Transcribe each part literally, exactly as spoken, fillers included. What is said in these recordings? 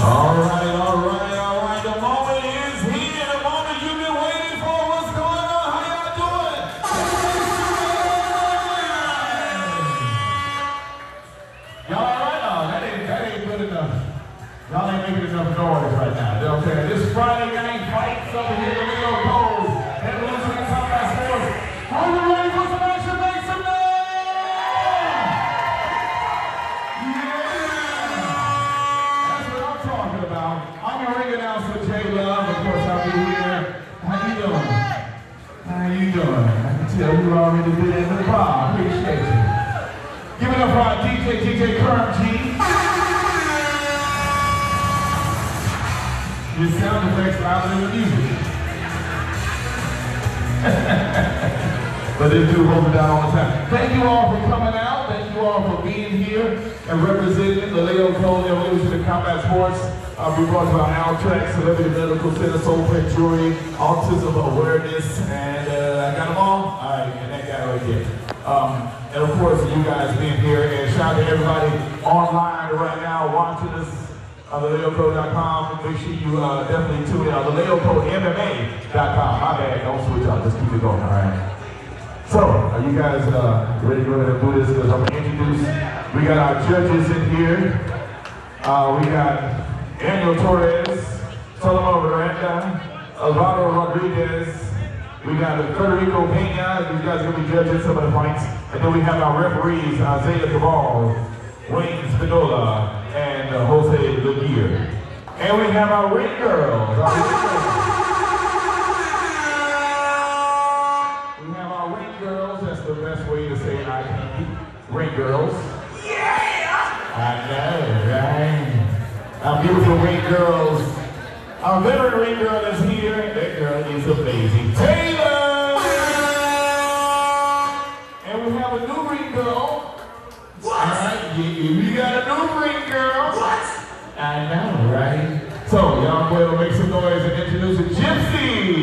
All right, all right, all right. The moment is here. The moment you've been waiting for. What's going on? How y'all doing? Y'all all right? Oh, that ain't, that ain't good enough. Y'all ain't making enough noise right now. You know what I'm saying? This Friday night fights over here in the Leo Cold. Evolution and Combat Sports. Are you ready for some action? Make some noise! Yeah! That's what I'm talking about. I'm your ring announcer, Jay Love. Of course, I'll be here. How you doing? How you doing? I can tell you already been in the bar. Appreciate you. Give it up for our D J, D J Curb G. Your sound effects louder than the music. But they do hold it down all the time. Thank you all for coming out. Thank you all for being here and representing the Leo Cold Evolution and Combat Sports. Uh, we brought you our Altrex, Celebrity Medical Center, Soul Pet Jewelry, Autism Awareness, and uh, I got them all? All right, and that guy right there. Um, and of course, you guys being here, and shout out to everybody online right now watching us. Uh, the leo code dot com. Make sure you uh, definitely tune in on the leo code M M A dot com. My bad, don't switch up, just keep it going, all right? So, are you guys uh, ready to go ahead and do this? Because I'm going to introduce, we got our judges in here. Uh, we got Daniel Torres, Solomon Miranda, Alvaro Rodriguez. We got Federico Pena. These guys are going to be judging some of the fights. And then we have our referees, Isaiah Cabral, Wayne Spinola, and uh, Jose Laguerre. And we have our ring girls. Our ring girls. We have our ring girls. That's the best way to say I can. Ring girls. Yeah! I know, right? Our beautiful ring girls. Our veteran ring girl is here. That girl is amazing. Taylor! And we have a new ring girl. What? All right, we got a new ring girl. What? I know, right? So, y'all go ahead and make some noise and introduce a Gypsy.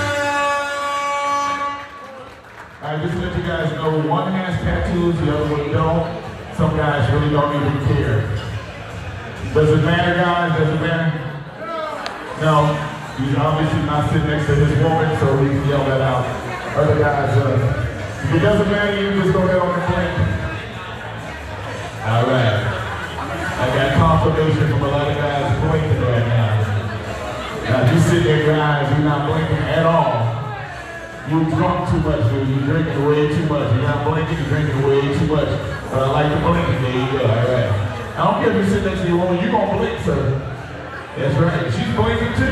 All right, just to let you guys know, one has tattoos, the other one don't. Some guys really don't even care. Does it matter, guys? Does it matter? No. He's obviously not sitting next to his woman, so he can yell that out. Other guys, uh, if it doesn't matter, you just go ahead on the blink. All right. I got confirmation from a lot of guys blinking right now. Now, you sit there, guys, you're not blinking at all. You drunk too much, dude. You're drinking way too much. You're not blinking, you're drinking way too much. But I like the blinking. There you go. All right. I don't care if you sit next to your woman, you're going to blink, sir. That's right. She's blinking too.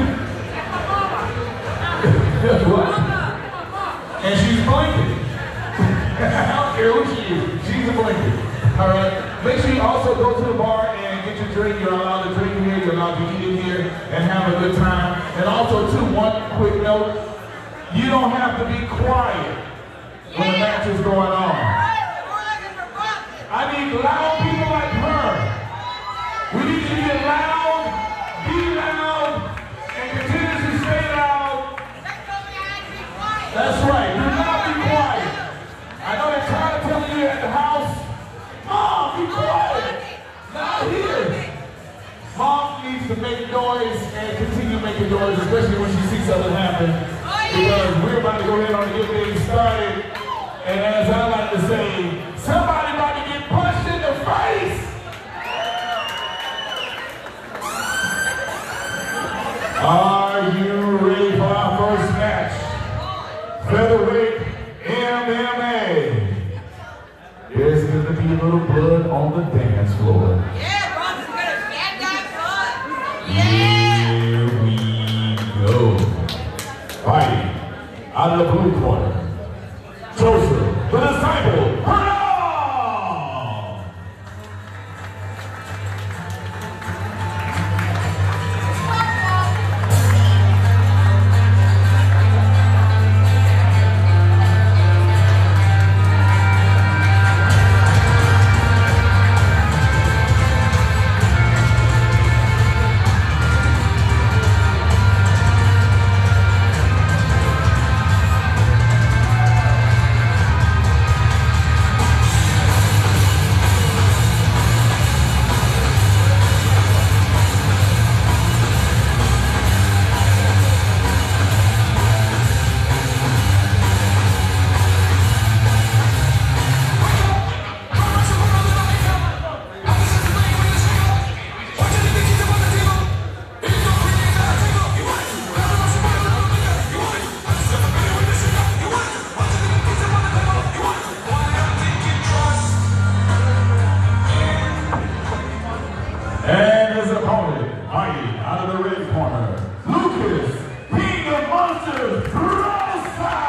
What? And she's blinking. I don't care who she is. She's a blinking. All right. Make sure you also go to the bar and get your drink. You're allowed to drink here. You're allowed to eat in here and have a good time. And also, too, one quick note. You don't have to be quiet when the match is going on. I need loud people like her. We need you to get loud, be loud, and continue to stay loud. That's right. Do not be quiet. I know they're trying to tell you at the house, Mom, be quiet. Not here. Mom needs to make noise and continue making noise, especially when she sees something happen. Because we're about to go ahead and get things started. And as I like to say, somebody about to get punched in the face. Are you ready for our first match? Featherweight M M A. There's going to be a little blood on the dance floor. Yeah, Ross is going to get that blood. Yeah. Here we go. Fighting out of the blue corner, Joseph, the disciple, Hurdle! Roy, fighting out of the red corner, Lucas, King of Monsters, Rosa!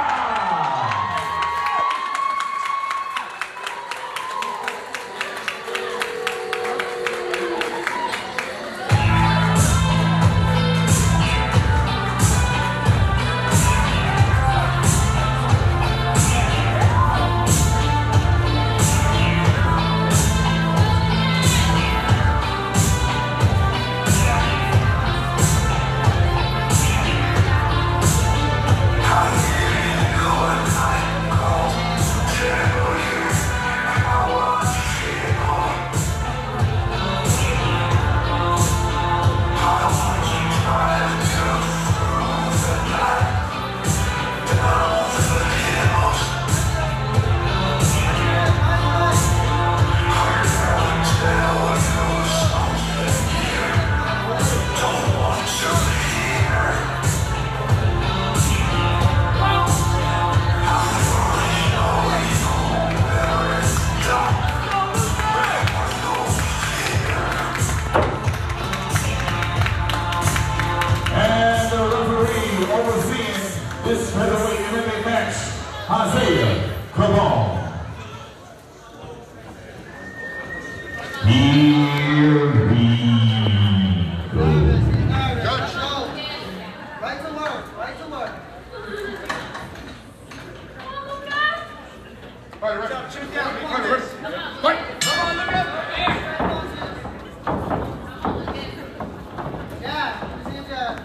This featherweight M M A match, Isaiah Cabal. Here we go. Judge, right to left, right to left. Right, right, shoot down, be quick, right. Right. Come on, look up. Yeah, see that.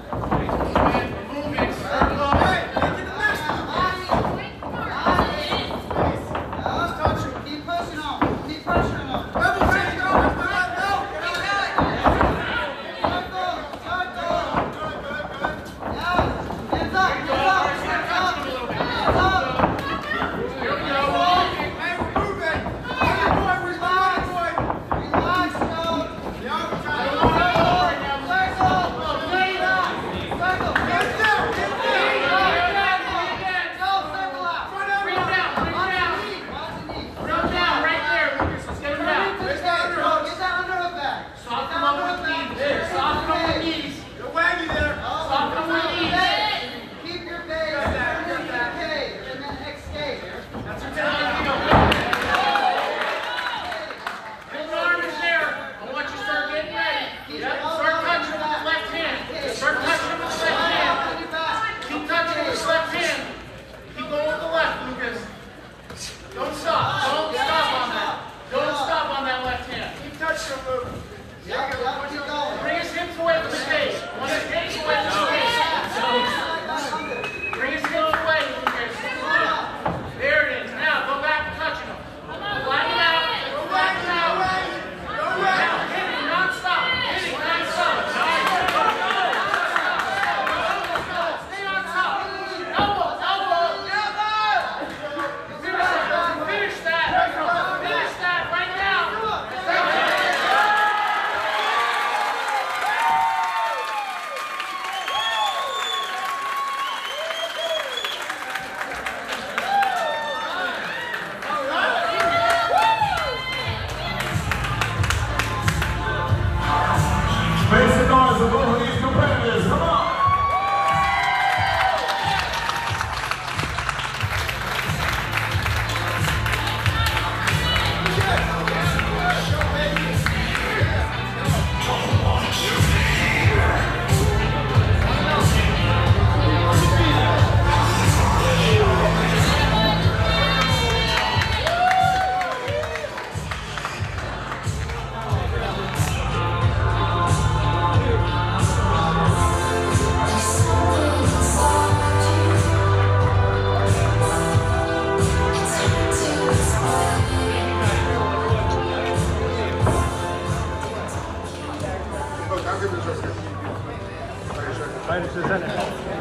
Fighters to the center.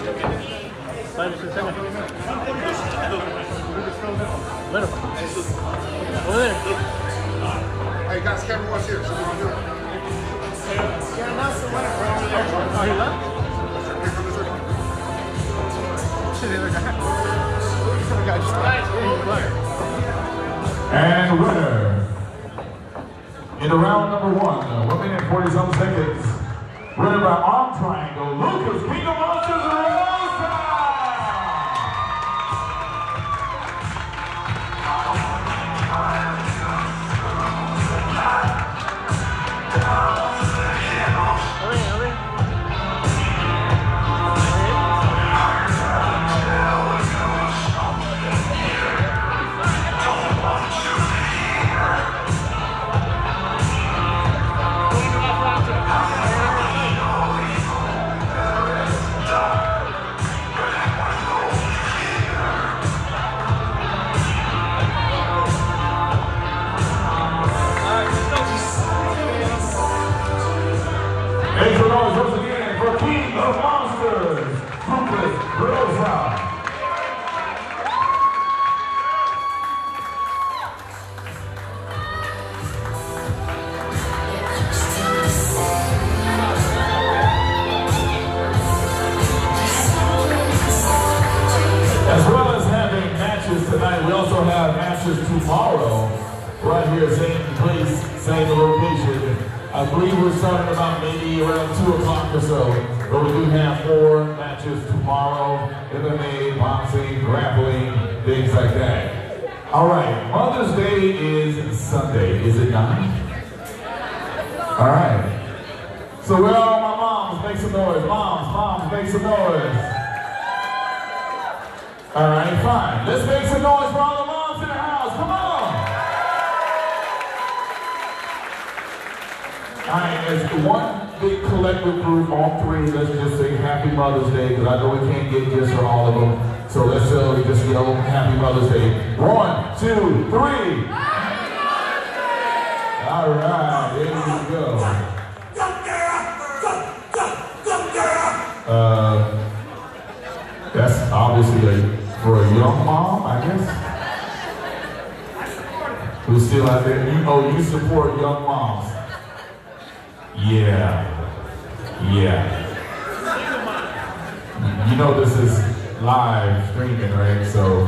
Fighters to the center. Let him. Over there. Hey guys, Kevin wants here. So what do you do? Yeah, that's the winner, bro. Oh, he left? Here, come this way. Shit, the other guy. The other guy just left. And winner in the round number one, one minute forty some seconds, Running by Arm Triangle, Lucas, King of Monsters, Rosa! Make some noise once again for King of Monsters, Lucas Rosa. As well as having matches tonight, we also have matches tomorrow, right here, same place, same location. I believe we're starting about maybe around two o'clock or so, but we do have four matches tomorrow, M M A, boxing, grappling, things like that. All right, Mother's Day is Sunday, is it not? All right. So where are all my moms? Make some noise. Moms, moms, make some noise. All right, fine. Let's make some noise for all the moms in the house. Come on. All right, as one big collective group, all three, let's just say Happy Mother's Day, because I know we can't get gifts for all of them. So let's uh, just yell Happy Mother's Day. One, two, three. Happy Mother's Day! All right, there we go. Uh, that's obviously a, for a young mom, I guess. Who's still out there? You, oh, you support young moms. Yeah, yeah. You know this is live streaming, right? So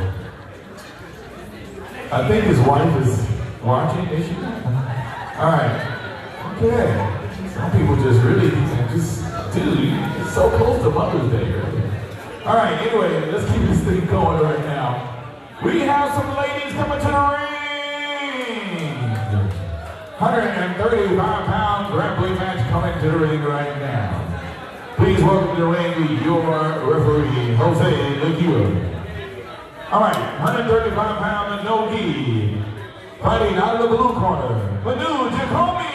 I think his wife is watching. Is she? All right. Okay. Some people just really just, dude, it's so close to Mother's Day, right? All right. Anyway, let's keep this thing going right now. We have some ladies coming to the ring. one hundred thirty-five pound grappling match coming to the ring right now. Please welcome to the ring your referee, Jose Legua. All right, one hundred thirty-five pound no gi. Fighting out of the blue corner, Manu Jacoby.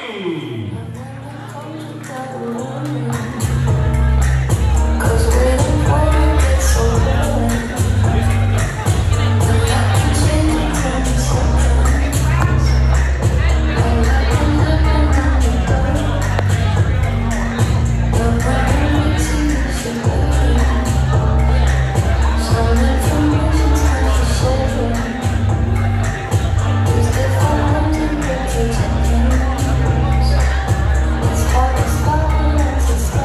It's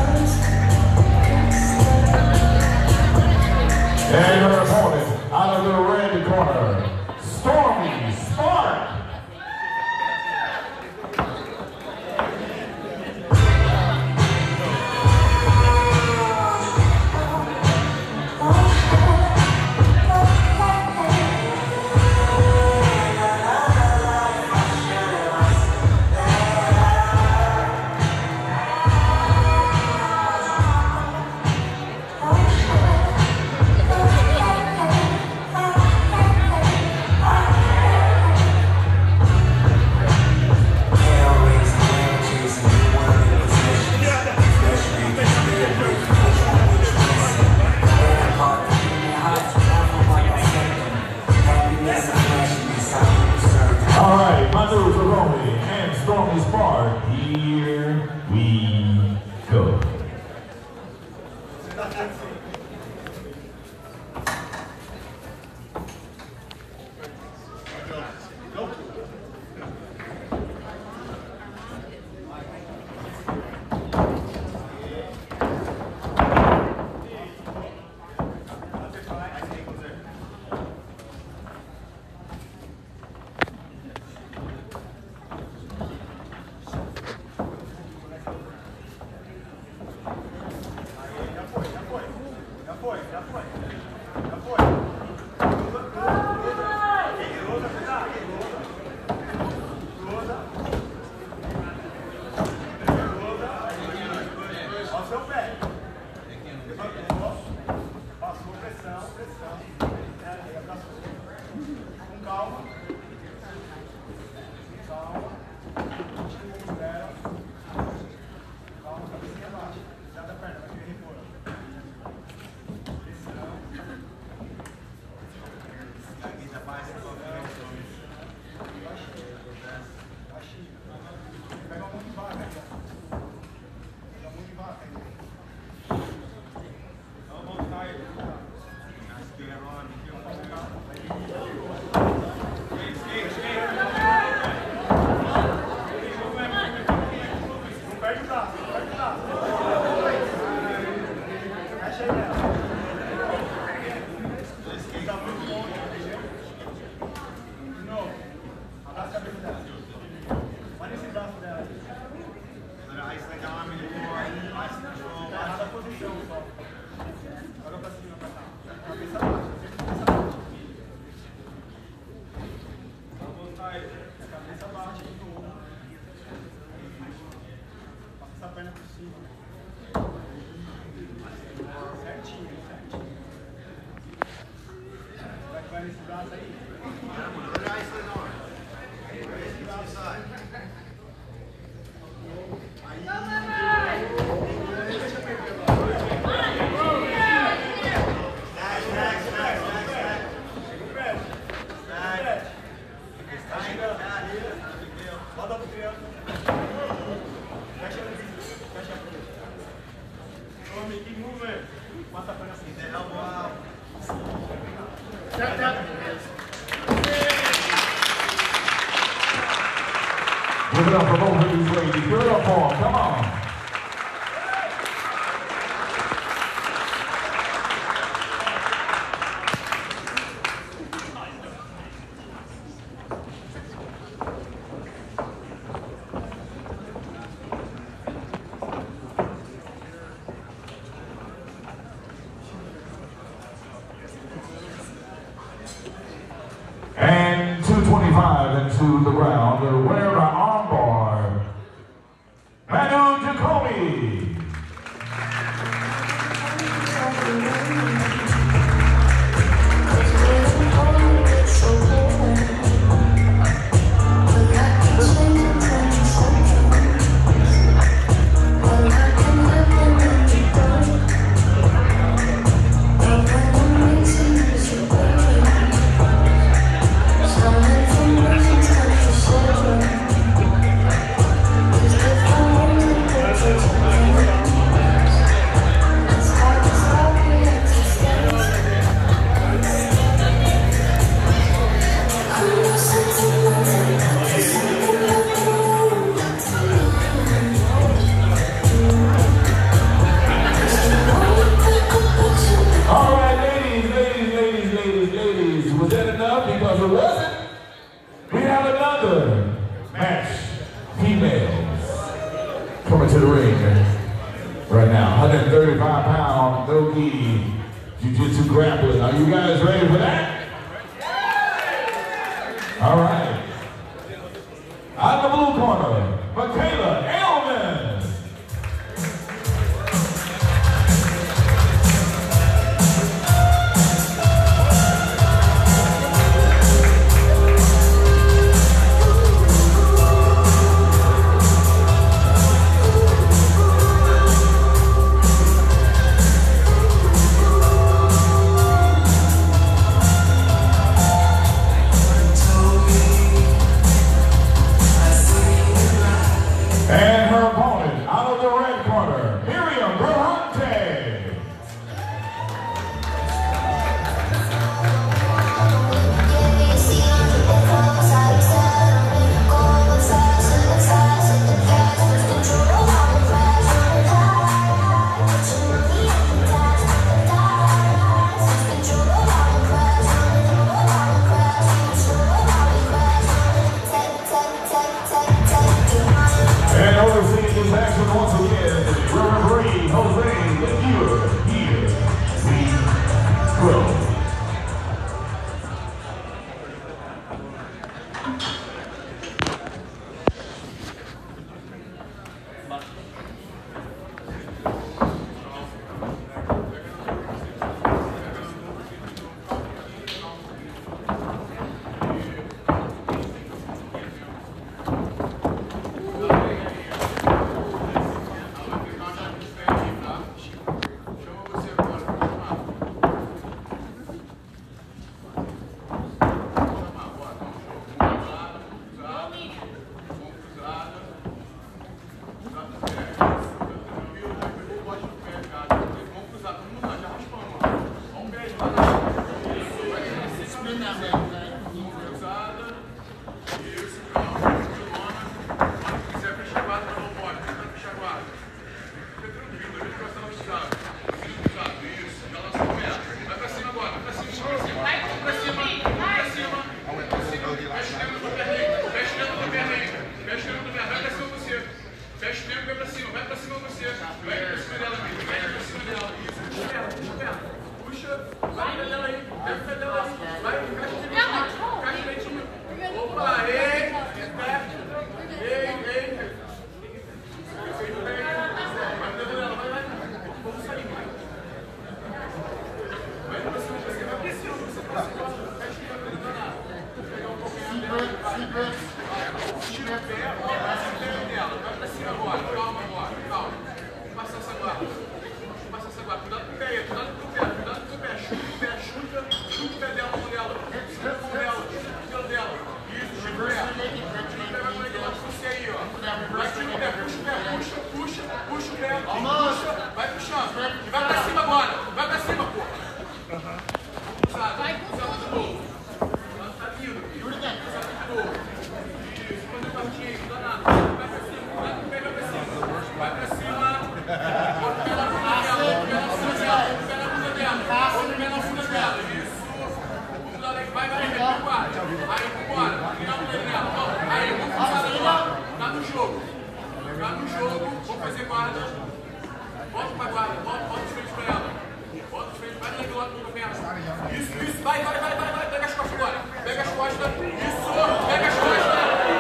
Give it up for both of these ladies. Give it up for them. Come on. And two twenty-five into the ground. They're wearing an armbar. Manu Jacoby. Match females coming to the ring right now. one hundred thirty-five pound no-gi jiu-jitsu grappling. Are you guys ready for that? All right. Out of the blue corner, Michaela Elman. And her opponent, out of the red corner, Miriam Berrante. And overseeing this action once again, referee Jose Leguer. Here we go. você. Vai pra cima dela, amigo. Vai pra cima dela. Isso, puxa perna, puxa perna. Puxa, vai pra dela aí. Vai pra dela aí. Vai, encaixa direitinho. Encaixa direitinho. Opa, ei, perto. Ei, ei. Vai pra dela, vai, vai. Vamos sair, vai. Vai pra cima, vai pra cima. Você passa embora. Tira o pé, passa o pé dela, vai pra cima agora, calma agora, calma. Vamos passar essa guarda, vamos passar essa guarda, cuidado com o pé aí, cuidado com o pé, cuidado com o pé, chuta o pé, chuta, chuta o pé dela, mão dela, chuta a mão dela, chuta o pelo dela, isso, chuta o pé, chuta o pé, vai com ele lá, você aí, ó, vai tira o pé, puxa o pé, puxa, puxa, puxa o pé, puxa, vai puxando, e vai pra cima agora, vai pra cima, pô. Cruzado, cruzado de novo, tá vindo, cruzado de novo. Vai pra cima, vai pra cima, vai pra cima, bota o pé na bunda dela, bota o pé na bunda dela, bota o pé na bunda dela, bota o pé na bunda dela, isso, vamos lá, vai, vai, vai, vai, guarda, aí, vambora, final do dela, aí, vamos cruzar agora, tá no jogo, tá no jogo, vamos fazer guarda, bota pra guarda, bota, bota de frente pra ela, bota de frente, vai no leg lock no perna, isso, isso, vai, vai, vai, vai, vai, pega as costas agora, pega as costas, isso, pega as costas,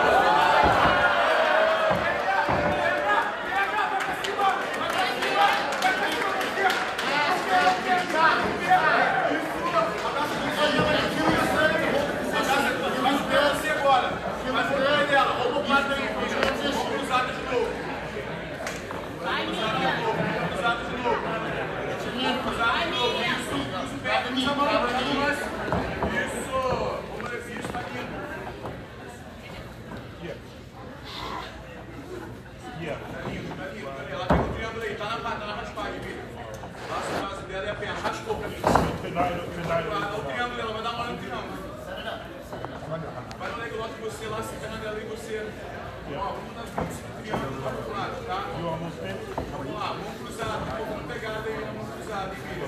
vai no leg lock você lá, sentando dela e você. Ó, vamos dar vinte triângulo lá pro lado, tá? Vamos lá, vamos cruzar, tá pouco pegada aí, vamos cruzar, hein, filho?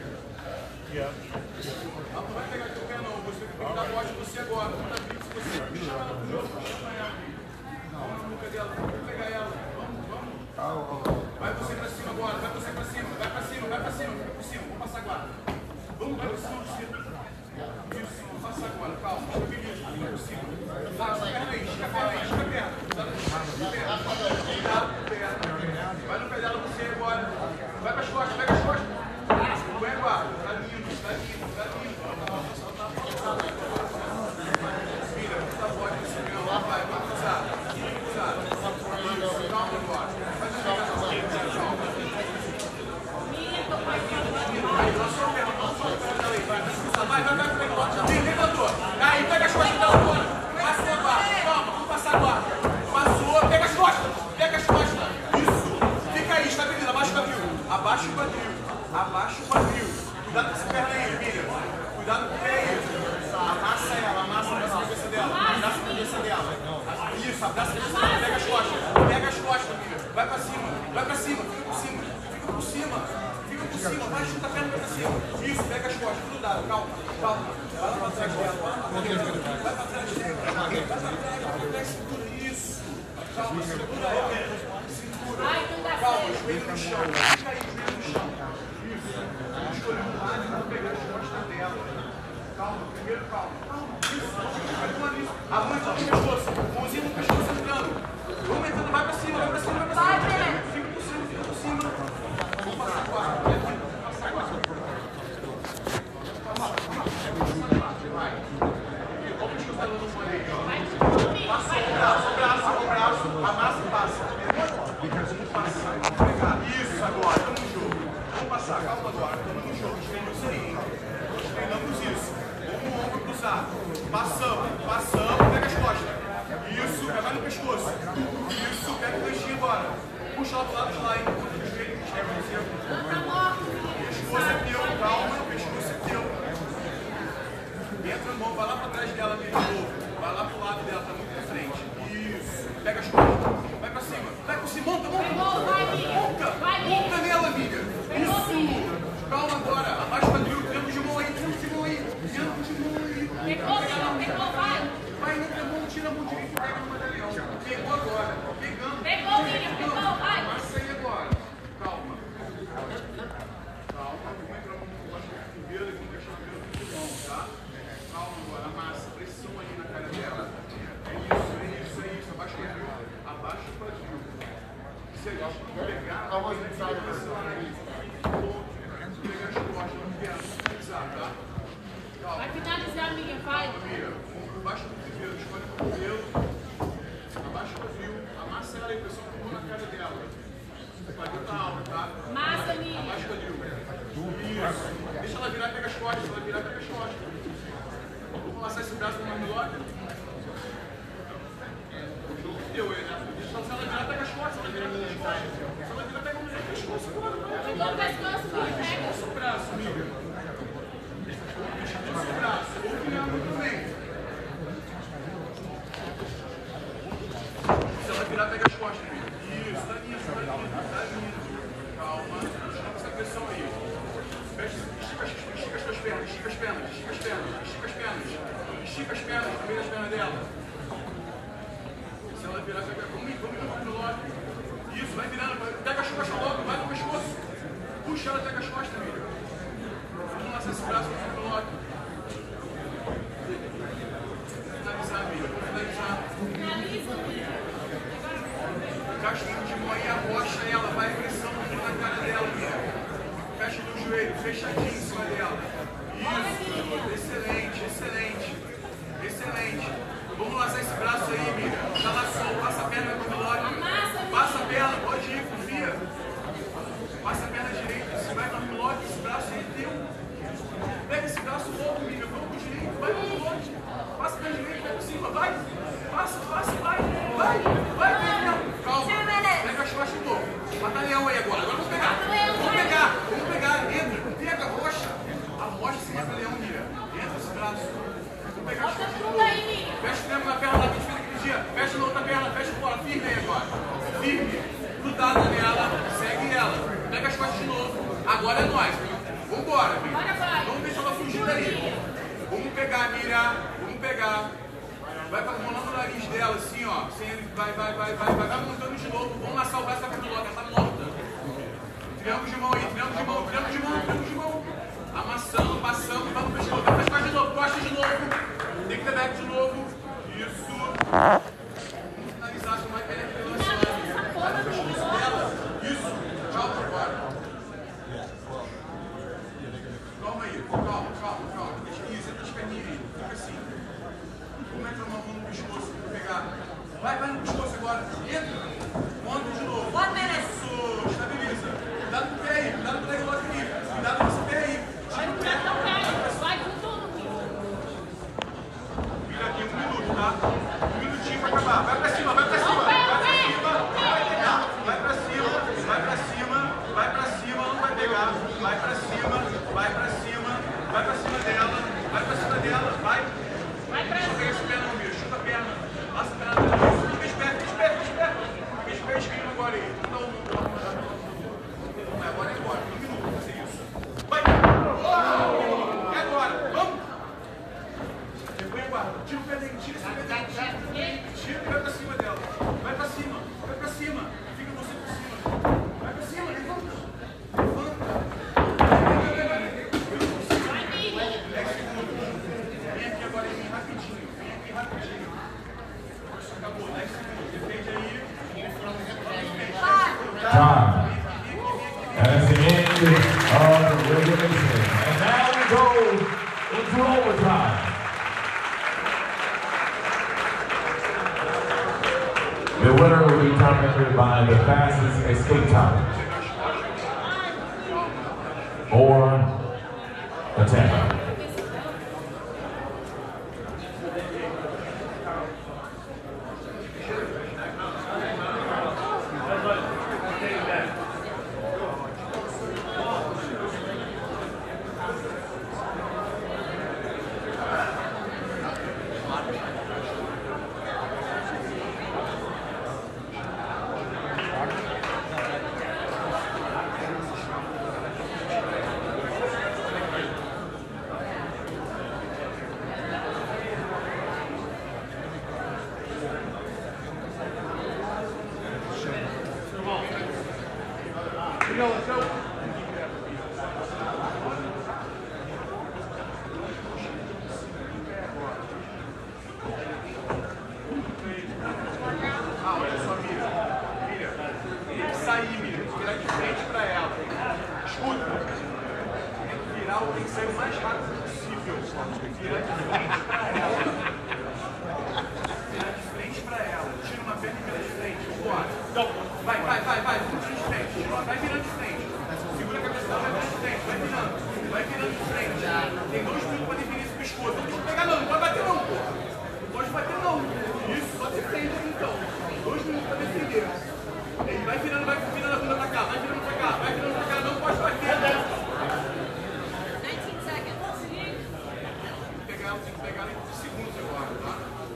Não vai pegar teu pé não, você tem que dar bote você agora, vamos dar vinte você. Puxa ela pro jogo, chama ela, filho. Vamos na boca dela, vamos pegar ela, vamos, vamos. Vai você pra cima agora, vai você pra cima, vai pra cima, vai pra cima, vai pra cima, vamos passar agora. Vamos, vai pra cima, você. Isso, vamos passar agora, calma, deixa eu ver isso, vai por cima. Vai, estica a perna aí, estica a perna aí, estica a perna. Vai no pé dela você agora. Vai para as costas, pega as costas. Vai agora, tá lindo, tá lindo, tá lindo. Filha, vamos dar bote nesse meu, vai, vai cruzar. Cruzar. Calma agora. Vai pegar a sua perna, calma. Aí, lançou a perna, lançou a perna dela aí, vai, vai cruzar, vai, vai, vai, vai, vai. Levantou. Aí, pega as costas dela agora. Passou agora, calma, vamos passar agora. Passou, pega as costas, pega as costas. Isso, fica aí, estabiliza, abaixa o quadril. Abaixa o quadril, abaixa o quadril. Cuidado com essa perna aí, filha. Cuidado com o pé aí. Amassa ela, amassa a cabeça dela. Abraça a cabeça dela. Isso, abraça a cabeça dela, pega as costas. Pega as costas, filha. Vai pra cima, vai pra cima, fica por cima. Fica por cima, fica por cima. Vai, chuta a perna pra cima. Isso, pega as costas, tudo dado, calma, calma. Vai lá pra trás dela, vai lá pra trás dela. Vai pra trás dela, vai pra trás, vai pra trás, segura isso. Calma, segura ela. Segura. Calma, joelho no chão. Fica aí, joelho no chão. Isso. Escolhe um lado e vou pegar as costas dela. Calma, primeiro calma. Calma, isso. Vai tomando isso. A mão entrando no pescoço. Mãozinha no pescoço entrando. Vamos entrando, vai pra cima, vai pra cima, vai pra cima. Fica por cima, fica por cima. Vamos passar agora. Vamos passar agora. Vai. Vamos descansar no fone aí. Passa o braço, o braço, o braço. Amassa e passa. Passa. Isso agora, estamos no jogo. Vamos passar, calma agora. Estamos no jogo. Treinamos isso aí. Treinamos isso. Vamos no ombro cruzado. Passamos, passamos, pega as costas. Isso, pega no pescoço. Isso, pega o peixinho agora. Puxa ela pro lado de lá, hein? O joelho, chega no seu. Pescoço é teu, calma, o pescoço é teu. Entra no bom, vai lá pra trás dela, de novo. Vai lá pro lado dela, tá muito pra frente. Isso. Pega as costas. Vai pra cima. Vai pra cima. Monta, monta, monta. Monta. Monta nela, amiga. Isso. Calma agora. Abaixa o quadril. Triângulo de mão aí. Triângulo de mão aí. Triângulo de mão aí. Pegou, pegou, pegou, vai. Vai, não pegou, tira a mão direita e pega no medalhão. Pegou agora. Pegando. Pegou, William, pegou, vai. Passa aí agora. Vai finalizar, Miriam, vai. Abaixa o cotovelo, escolhe o cotovelo. Abaixa o cotovelo, amassa ela e pressão por na cara dela. O quadril tá alto, tá? Massa, Miriam. Abaixa o quadril. Isso. Deixa ela virar e pega as costas. Ela virar e pega as costas. Vamos passar esse braço no armlock. O jogo que deu, né? Se ela virar, pega as costas. Se ela virar, pega as costas. Se ela virar, pega o pescoço. Pegou o pescoço, Miriam. Pega. Pega o braço, Miriam. Esse braço, ou virar muito bem. Se ela virar, pega as costas, Miriam. Isso, tá lindo, tá lindo, tá lindo. Calma, deixa essa pressão aí. Fecha, estica, estica as suas pernas, estica as pernas, estica as pernas, estica as pernas. Estica as pernas, no meio das pernas dela. Se ela virar, pega. Vamos ir, vamos ir, vamos ir no lado. Isso, vai virando, vai. Pega as costas logo, vai no pescoço. Puxa ela, pega as costas, Miriam. Vamos lançar esse braço no bloco. Finalizar, Miriam. Vamos finalizar. Finaliza, Miriam. Encaixa de mão aí, arrocha ela. Vai pressão na cara dela, Miriam. Fecha no joelho, fechadinho em cima dela. Isso. Excelente, excelente. Excelente. Vamos lançar esse braço aí, Miriam. Já laçou, passa a perna no bloco. Passa a perna, pode ir, confia. Passa a perna direita. Se vai no bloco, esse braço aí é teu. Pega esse braço logo, Miriam. Vamos pro direito, vai pro bloco. Passa a perna direita, vai por cima, vai. Passa, passa, vai. Vai, vai, vai. Calma. Pega as costas de novo. Mata leão aí agora. Agora vamos pegar. Vamos pegar, vamos pegar. Entra, pega a rocha. A rocha se mata leão, Miriam. Entra esse braço. Vamos pegar as costas de novo. Fecha o tempo na perna lá que a gente fez aquele dia. Fecha na outra perna, fecha fora. Firme aí agora. Firme. Grudada nela. Segue ela. Pega as costas de novo. Agora é nós. Vambora, Miriam. Vamos ver se ela fugir daí. Vamos pegar, Miriam. Vamos pegar. Vai rolando o nariz dela, assim, ó. Vai, vai, vai, vai, vai. Vai montando de novo. Vamos laçar o braço da Camila. Ela tá morta. Triângulo de mão aí, triângulo de mão, triângulo de mão, triângulo de mão. Amassando, passando, vamos pro pescoço. Vai pra de novo, costa de novo. Tem que ter back de novo. Isso. Vamos finalizar com uma penetração. Vai no pescoço dela. Isso. Calma agora. Calma aí, calma, calma, calma. Deixa isso, entra as perninhas aí. Fica assim. Vamos entrar uma mão no pescoço pra pegar. Vai, vai no pescoço agora. Entra. Monta de novo. Isso. Estabiliza. Cuidado com o pé aí. Cuidado com o negócio aí. Cuidado com esse pé aí. Vai no pé também. Vai com tudo, Miriam. Vira aqui um minuto, tá? Um minutinho pra acabar. Vai pra cima, vai pra cima. Vai pra cima. Vai pegar. Vai pra cima. Vai pra cima. Vai pra cima. Não vai pegar. Vai pra cima. Vai pra cima. Vai pra cima dela. Vai pra cima dela. Vai. Vai pra Não pega esse pé não, Miriam. Chuta a perna. Passa a perna dela. Fica esperto, fica esperto, fica esperto. Fica esperto, escreve agora aí. Não dá um. Vai, agora é agora. Um minuto pra fazer isso. Vai. É agora. Vamos. Depois agora. Tira o pé dele. Tira esse pé dele. Tira e vai pra cima dela. Vai pra cima. Vai pra cima. Fica você por cima. Vai pra cima. Levanta. Levanta. Vai, Miriam. dez segundos. Vem aqui agora em mim rapidinho. Vem aqui rapidinho. Isso acabou. dez segundos. Defende aí. Time. That's the end of the regulation. And now we go into overtime. The winner will be determined by the fastest escape time or attack. Ah, olha só, Miriam. Miriam, tem que sair, Miriam. Virar de frente. lateral tem que sair o mais rápido possível. Virar de frente pra ela. Virar de frente pra ela. Tira uma perna e vira de frente. Bora. Vai, vai, vai, vai. Vira de frente. Vai virando de frente. Segura a cabeça dela, vai virando de frente. Vai virando. Vai virando de frente. Tem dois minutos pra definir esse pescoço. Não pode pegar não, não pode bater não, pô. Não pode bater não. Isso, só de frente então. Tem dois minutos pra defender. Ele vai virando, vai virando a bunda pra cá, vai virando pra cá, vai virando pra cá, não pode bater. nineteen seconds. Tem que pegar, tem que pegar em segundos agora, tá?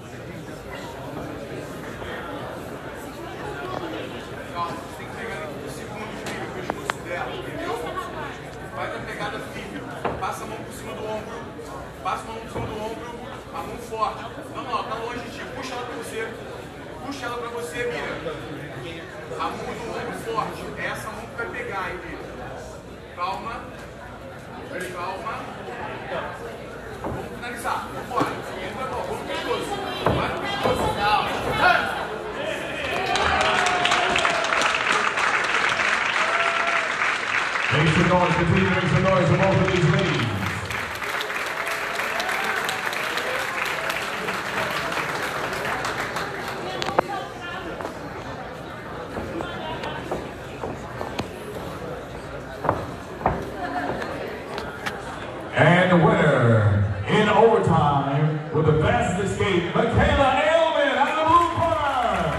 Calma, tem que pegar em segundos, filho, o pescoço dela, entendeu? Faz a pegada firme, passa a mão por cima do ombro, passa a mão por cima do ombro, a mão forte. Não, não, tá longe de ti, puxa ela pra você, puxa ela pra você, Miriam. A mão do ombro forte, é essa mão que vai pegar, hein, Miriam? Calma, calma. Vamos finalizar, vambora. Entra a mão, vamos no pescoço. Vai no pescoço. Make some noise, continue to make some noise for both of these ladies. And the winner in overtime with the fastest escape, Michaela Ailman out of the blue corner.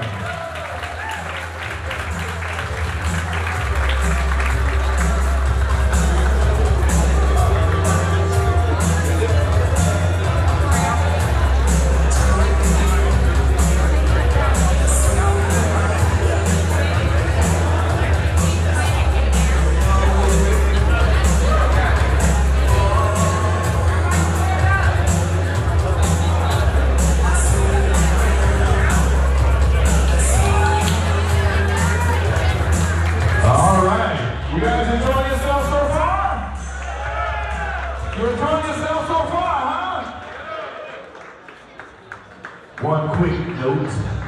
All right, you guys enjoying yourself so far? You enjoying yourself so far, huh? One quick note.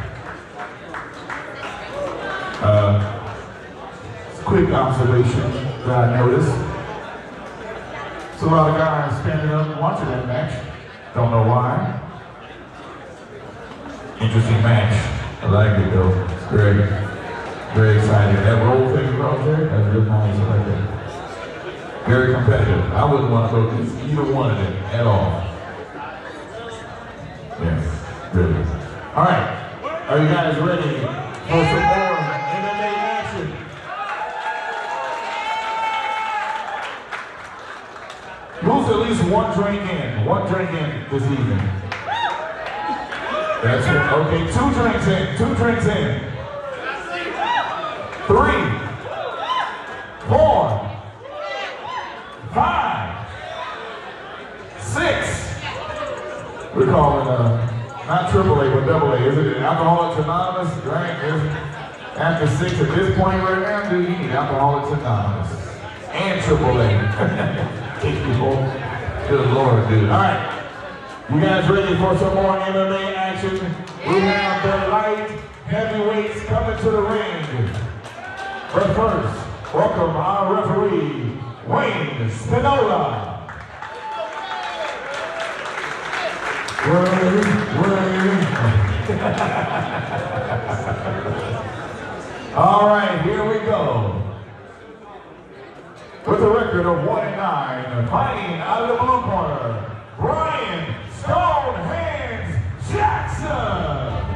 Uh, quick observation that I noticed. There's a lot of guys standing up watching that match. Don't know why. Interesting match. I like it though. It's great. Very excited. That roll thing across there, that's real nice. I like that. Very competitive. I wouldn't want to go against either one of them at all. Yeah, really. All right. Are you guys ready for some more M M A action? Who's at least one drink in? One drink in this evening. That's it. Okay, two drinks in. Two drinks in. Three, four, five, six. We're calling uh not triple A but double A. Is it Alcoholics Anonymous? Right? After six at this point right now, do you need Alcoholics Anonymous and triple A? People. Good Lord, dude. All right, you guys ready for some more M M A action? We have the light heavyweights coming to the ring. But first, welcome our referee, Wayne Spinola. Wayne, Wayne. All right, here we go. With a record of one and nine, fighting out of the blue corner, Brian Stone Hands Jackson.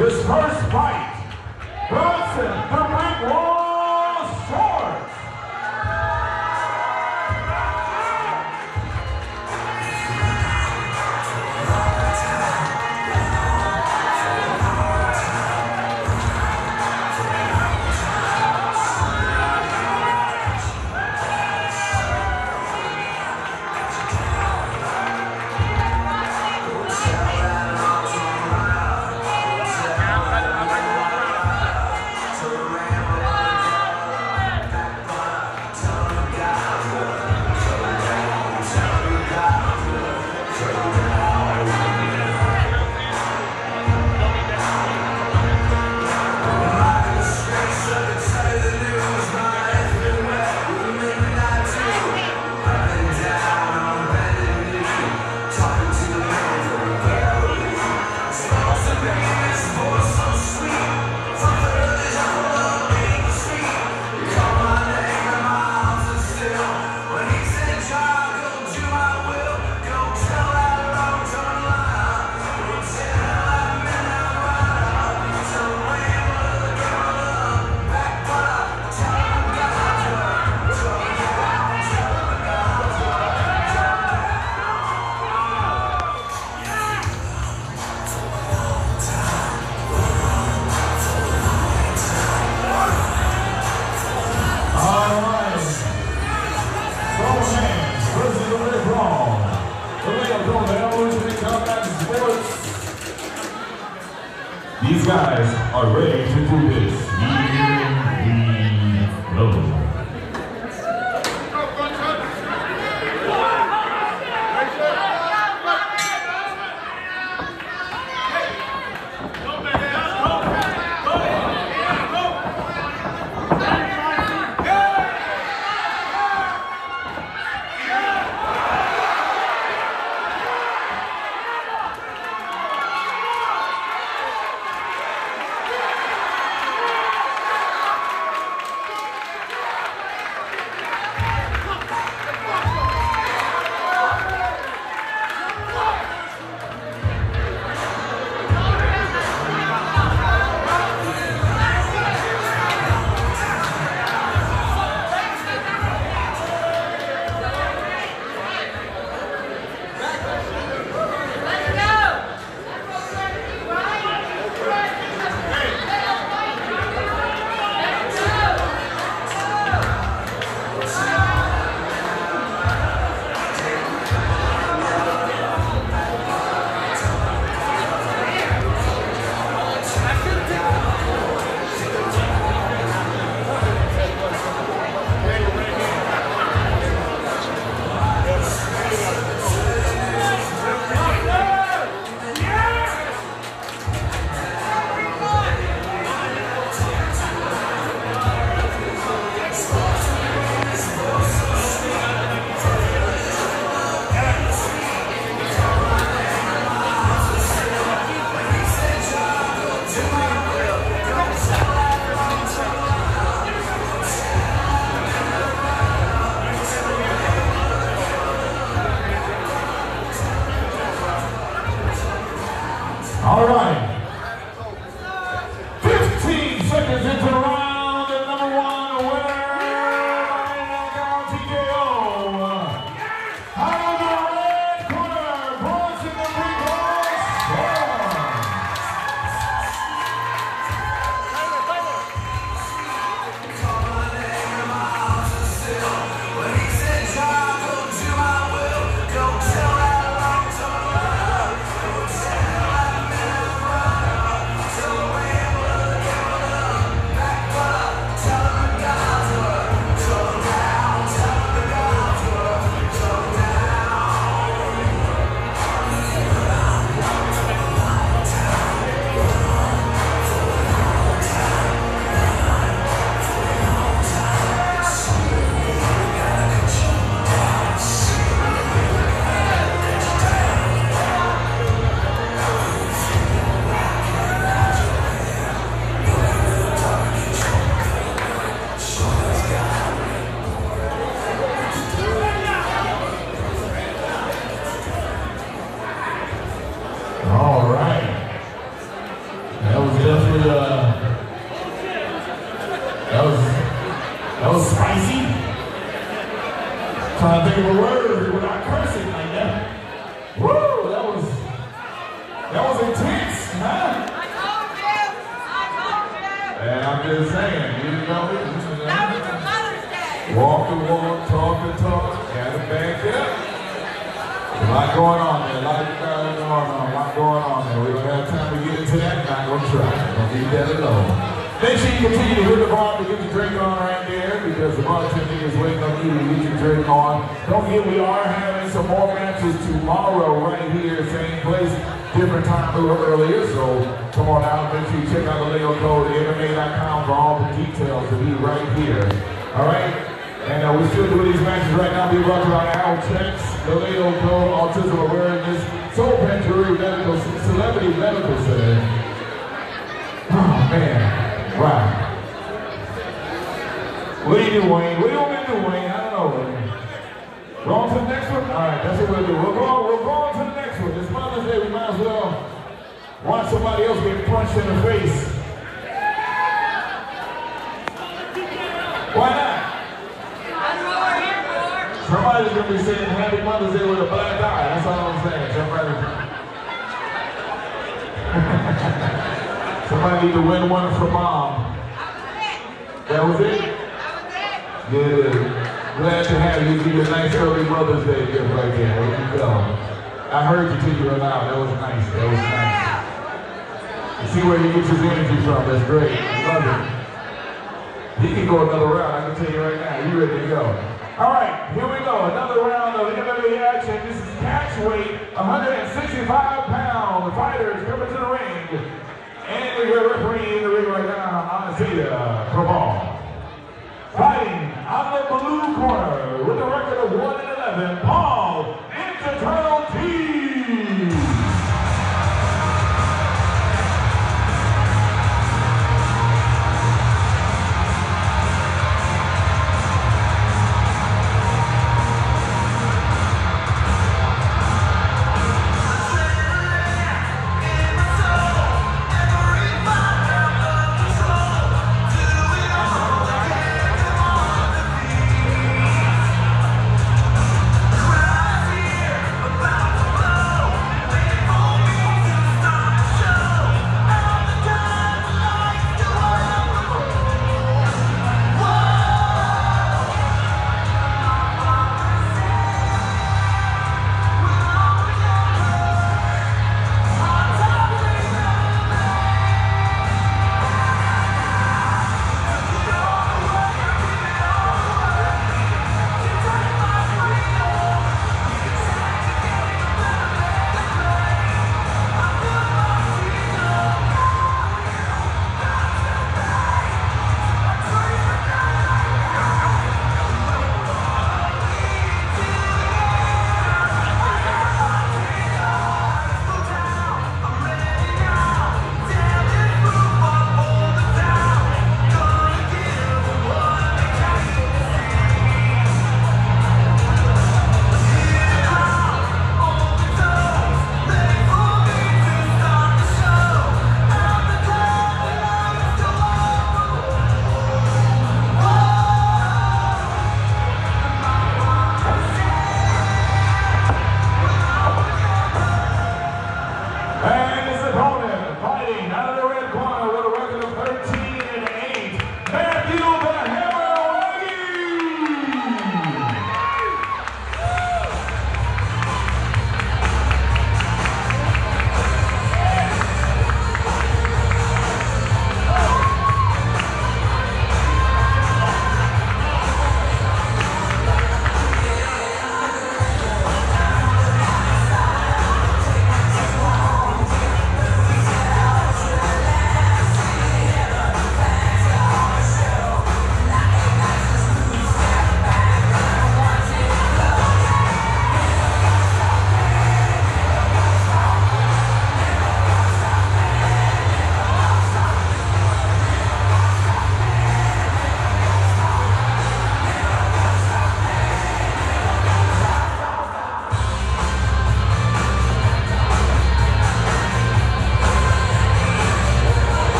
His first fight, Bronson, the Brick Wall Swords. These guys are ready to do this. Here we go. was, uh, that was, that was spicy. Trying to think of a word without cursing like that. Woo, that was, that was intense, huh? I told you. I told you. And I'm just saying, you know, That was for Mother's Day. walk the walk, talk the talk, gotta back it up. A lot going on there, a lot going on, a lot going on there. We don't have time to get into that, not gonna try. Don't leave that alone. Make sure you continue to hit the bar to get your drink on right there, because the bartender is waiting on you to get your drink on. Don't forget, we are having some more matches tomorrow right here, same place, different time a little earlier. So come on out, make sure you check out the Leo Code, M M A dot com for all the details to be right here. All right? And uh, we still doing these matches right now. We brought to our Al Checks, the Leo Code, Autism Awareness, Soul Pantry Medical, Celebrity Medical Center. Oh man, wow. What do you do, Wayne? What do you want me to do, Wayne? I don't know, Wayne. Go on to the next one? All right, that's what we'll do. We'll go on, we'll go on to the next one. This Mother's Day, we might as well watch somebody else get punched in the face. Why not? Somebody's gonna be saying Happy Mother's Day with a black eye. That's all I'm saying. Somebody, somebody need to win one for mom. That was it? Yeah. Glad to have you. Give you a nice early Mother's Day gift right there. There you go. I heard you till you were loud. That was nice. That was nice. You see where he gets his energy from. That's great. Love it. He can go another round. I can tell you right now. You ready to go? All right, here we go. Another round of M M A action. This is catch weight, one hundred sixty-five pound fighters coming to the ring. And we got a referee in the ring right now, Anasita Prabal. Fighting out of the blue corner with a record of one and eleven, Paul Internal T. Everybody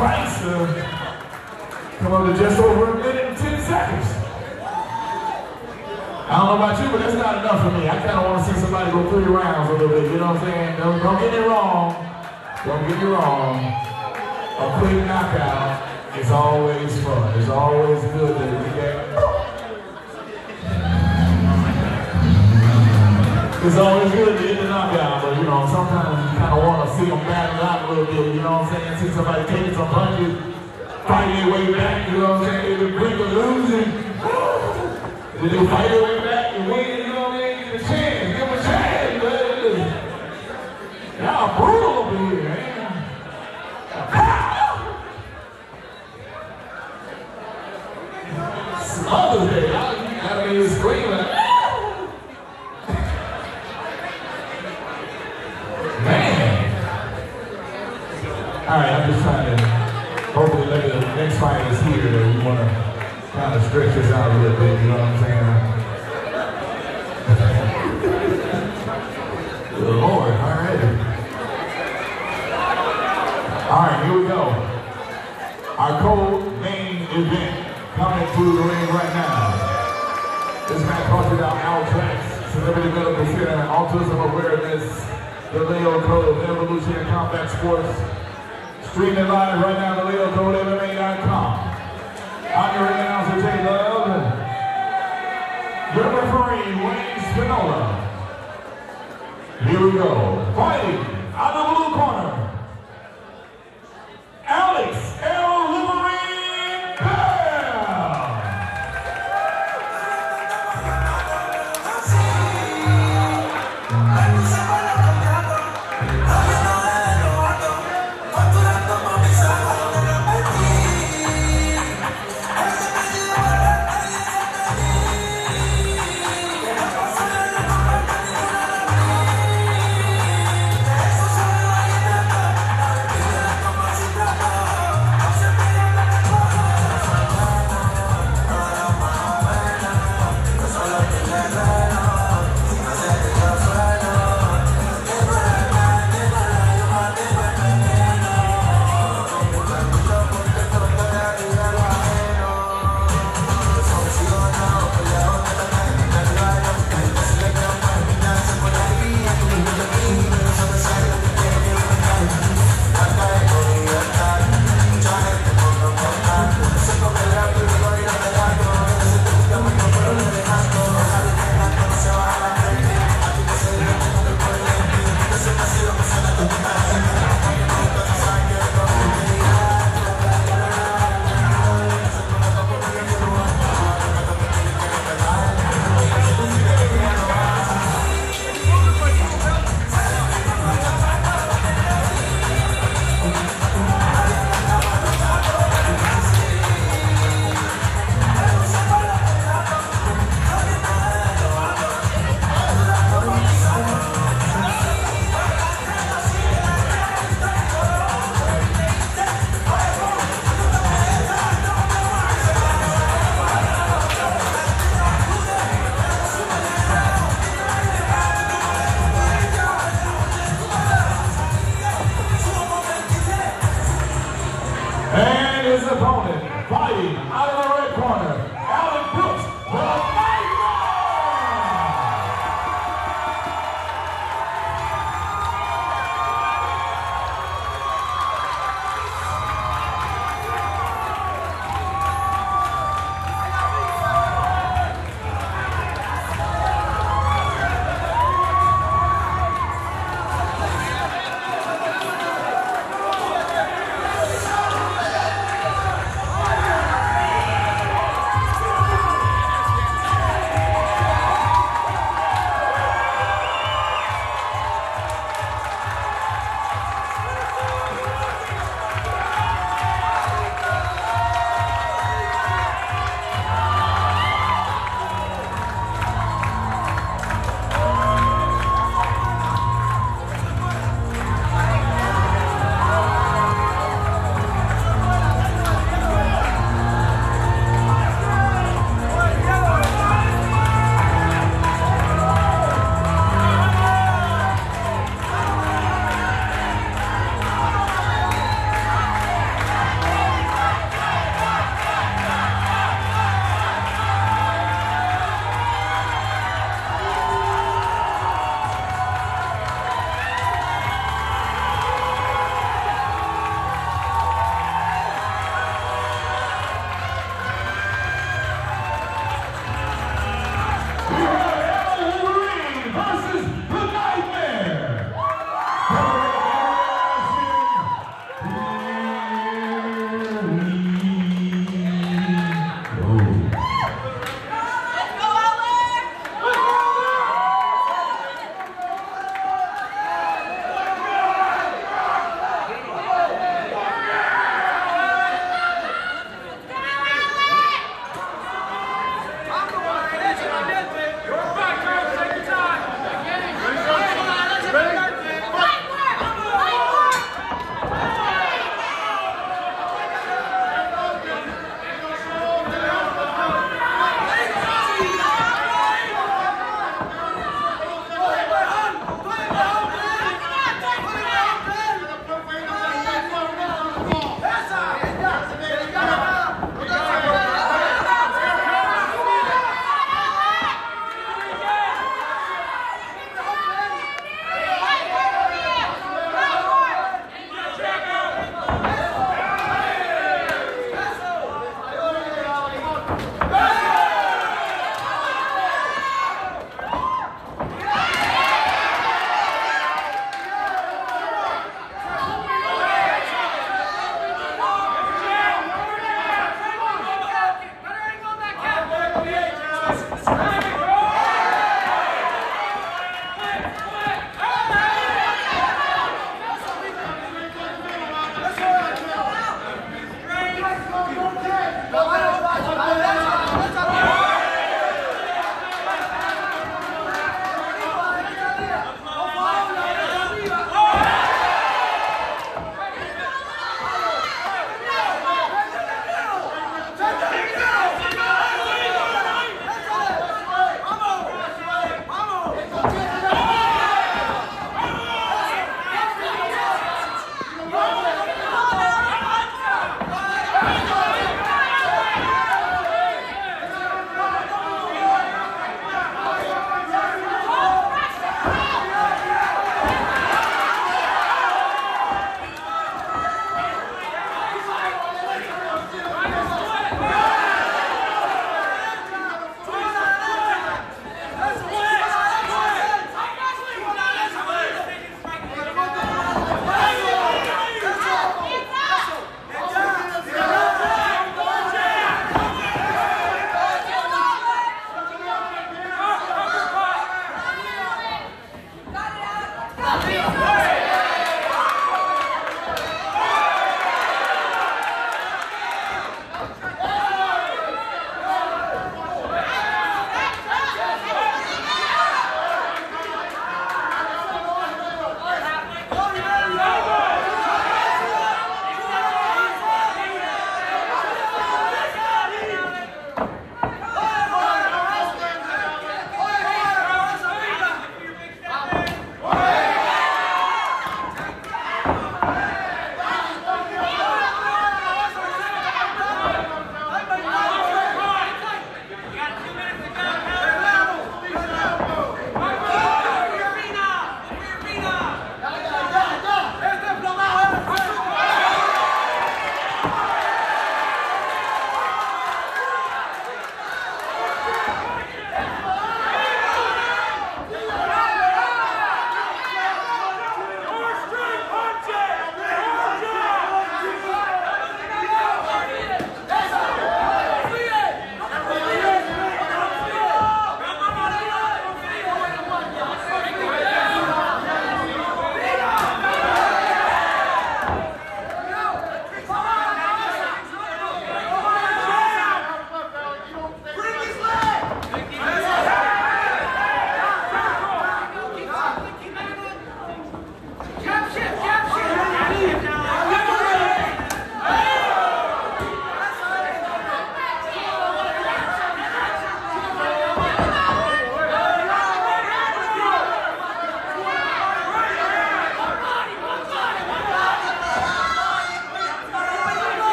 fights. Uh, come up to just over a minute and ten seconds. I don't know about you, but that's not enough for me. I kind of want to see somebody go three rounds a little bit, you know what I'm saying? Don't, don't get me wrong. Don't get me wrong. A quick knockout is always fun. It's always good to get that. It's always good to get the knockout, but you know, sometimes you kind of want to see them battle out a little bit, you know what I'm saying? See somebody taking some punches, fight their way back, you know what I'm saying? Either bring or losing. Did they fight their way back and win, you know what I mean? Give them a chance, give them a chance, man. Y'all brutal over here, man. Mother's Day, y'all gotta be screaming. Man. Alright, I'm just trying to hopefully let the next fight is here that we want to kind of stretch this out a little bit, you know what I'm saying? Good Lord, alright. Alright, here we go. Our co-main event coming through the ring right now. This match brought you down Altrax, Celebrity Medical Center, Autism Awareness, the Leo Code, Evolution Combat Sports. Streaming live right now at Leo Code M M A dot com. I'm your ring announcer, Jay Love. Your referee, Wayne Spinola. Here we go. Fighting out of the blue corner, Alex El Wolverine Bell. And his opponent, fighting out of the red corner, Allen Brooks, the Nightmare!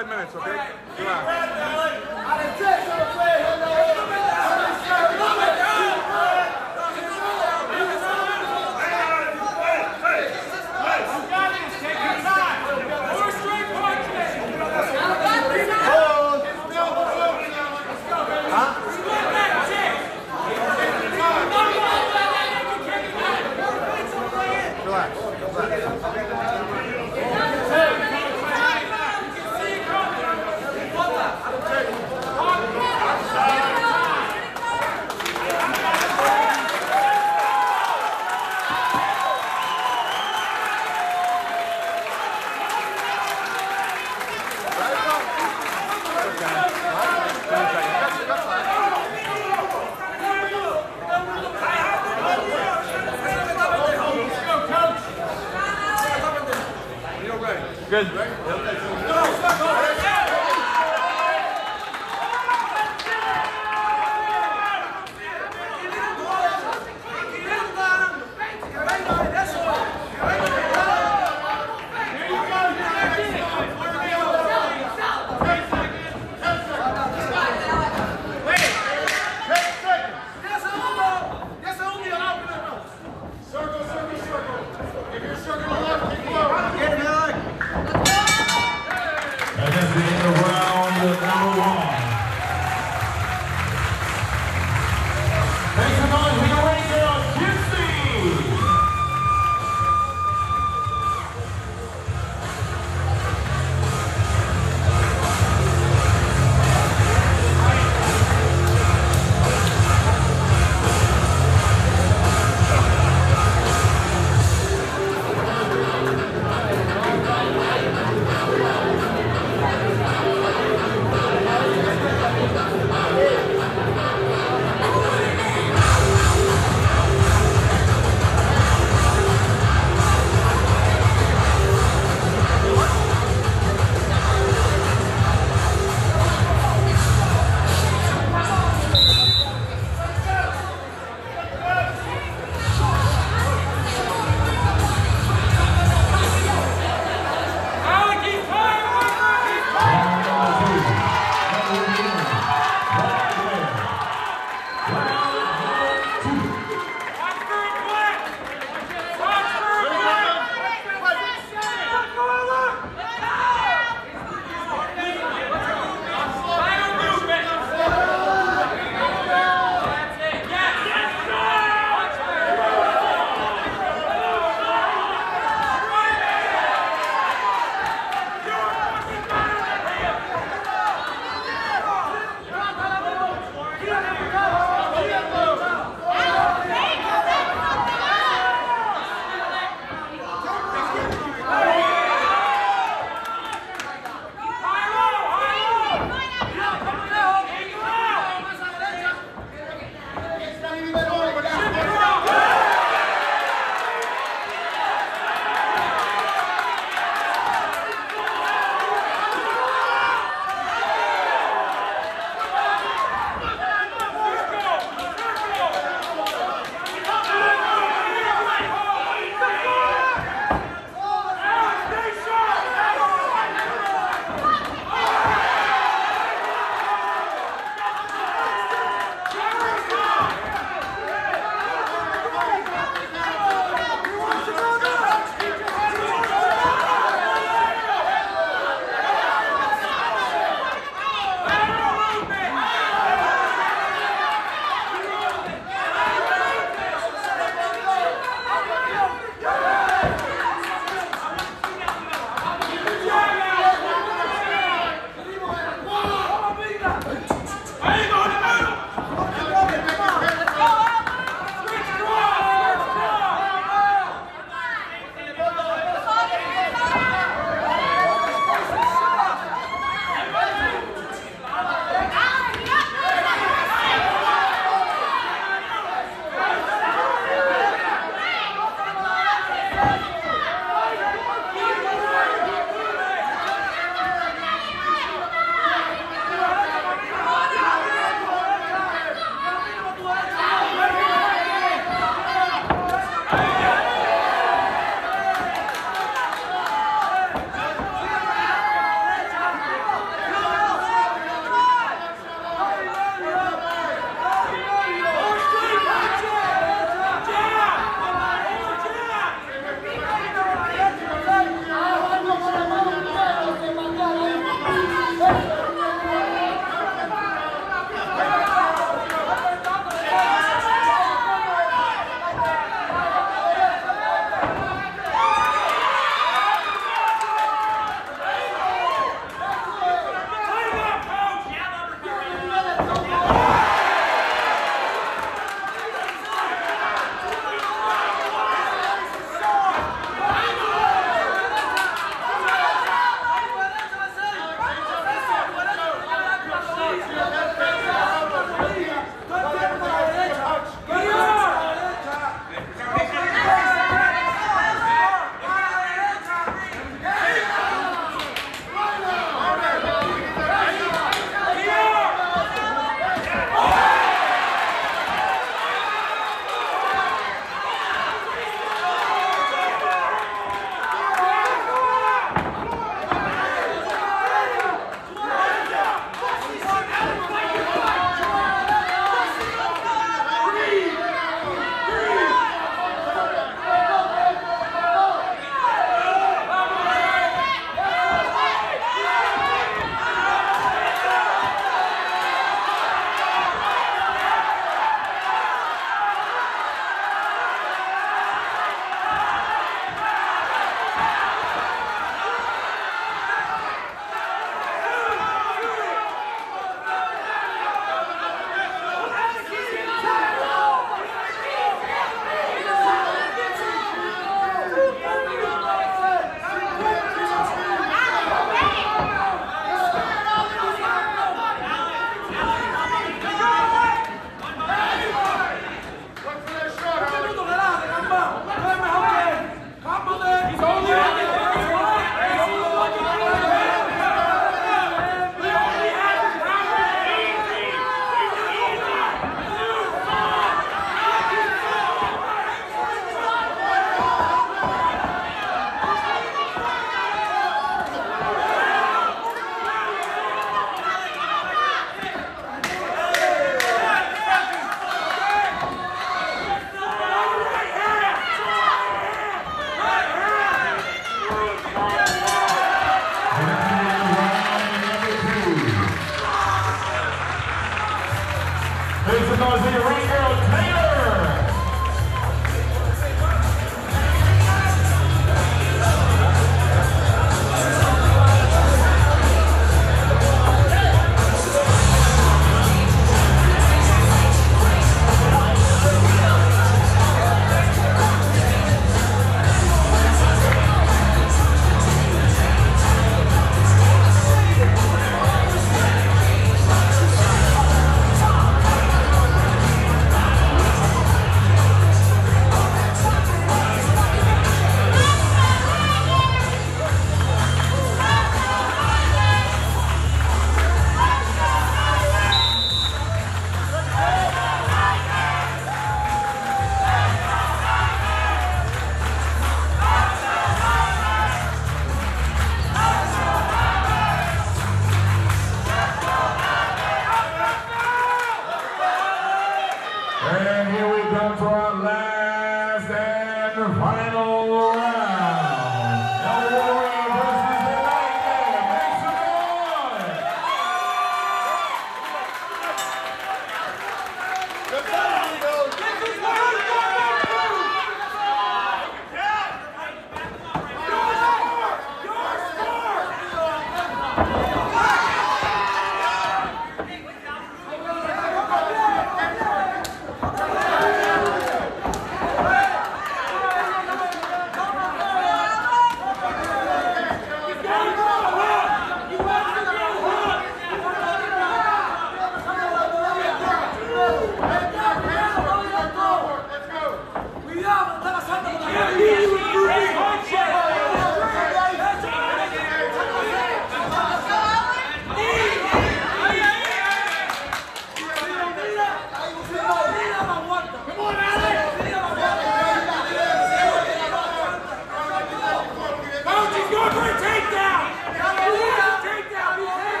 five minutes, okay? Relax. Good. That's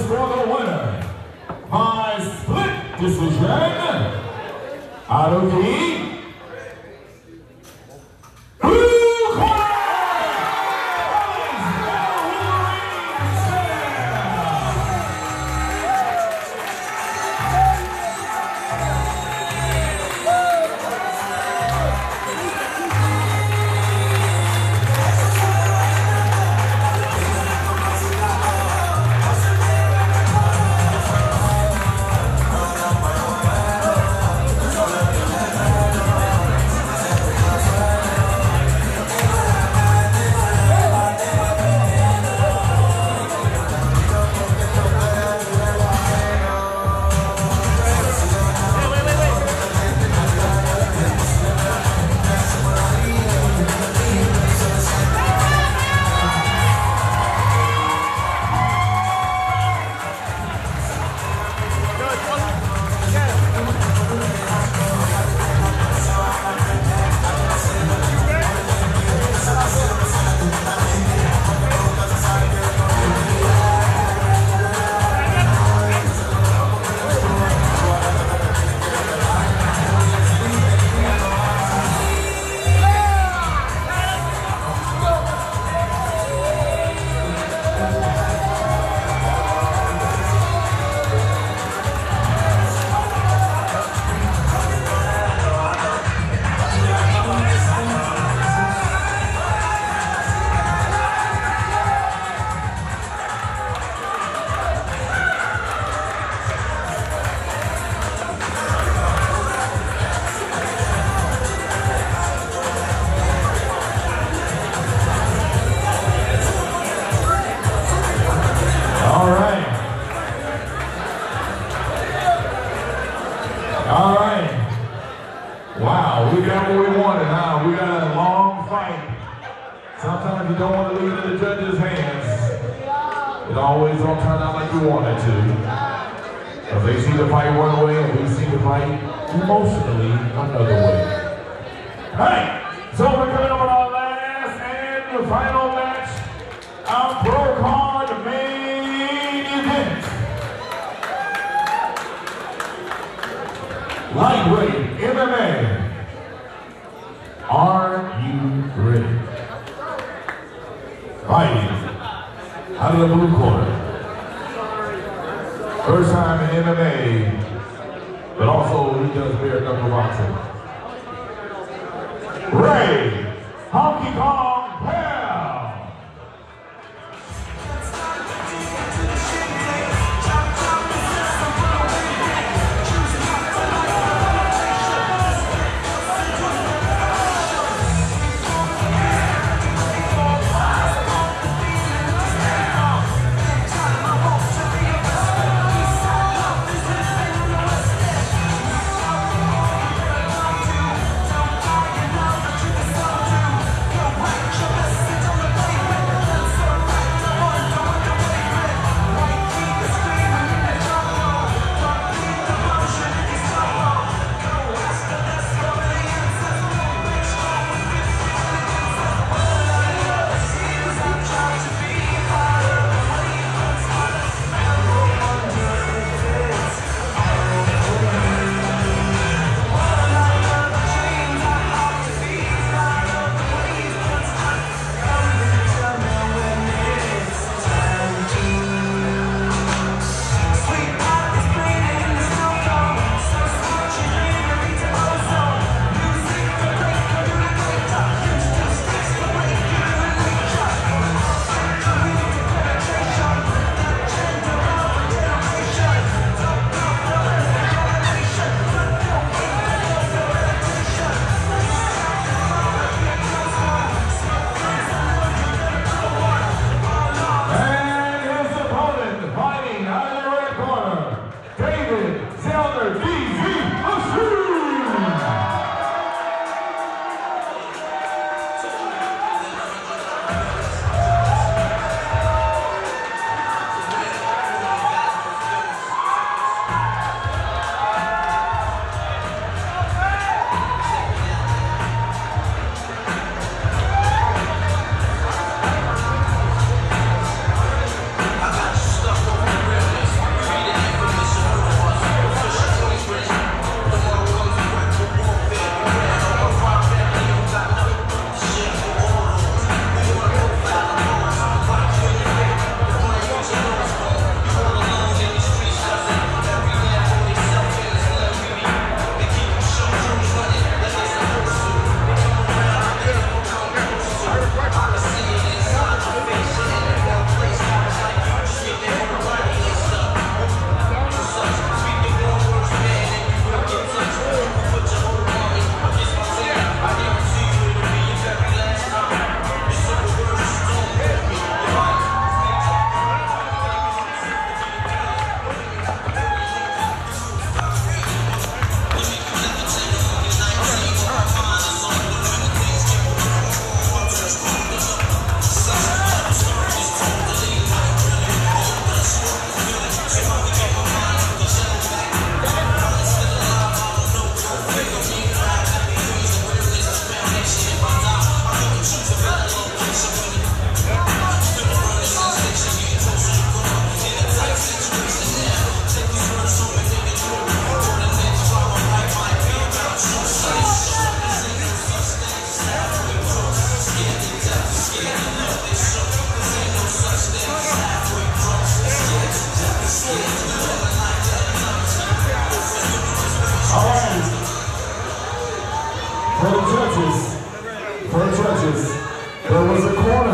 for the winner by split decision out of the blue corner. All right. Wow, we got what we wanted, huh? We got a long fight. Sometimes you don't want to leave it in the judges' hands. It always don't turn out like you want it to. But they see the fight one way and we see the fight emotionally another way. All right, so we're coming up on our last and the final match, our pro card main event. Lightweight M M A. Are you ready? Fighting out of the blue corner. First time in M M A, but also he does bare knuckle boxing. Ray Honky Kong Pell.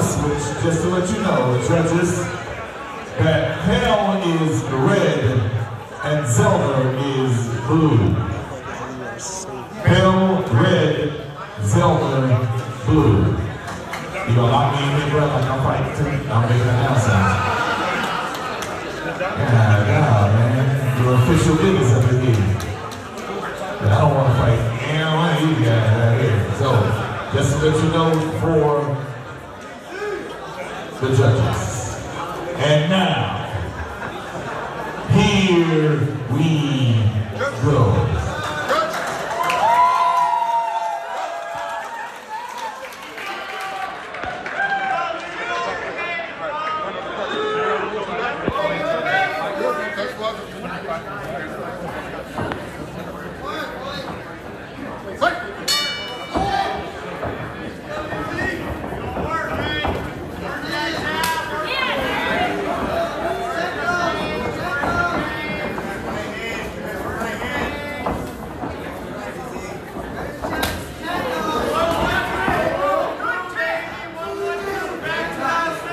course, which, just to let you know, the judges, that Hell is red and Zelda is blue. Hell, red, Zelda, blue. You gonna lock me in here, bro? Like I'm fighting too? I'm making an announcement. God, God, man. Your official business up in here. But I don't want to fight any one of you guys out here. So, just to let you know for the judges. And now, here we go.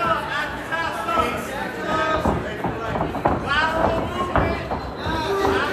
Lateral movement.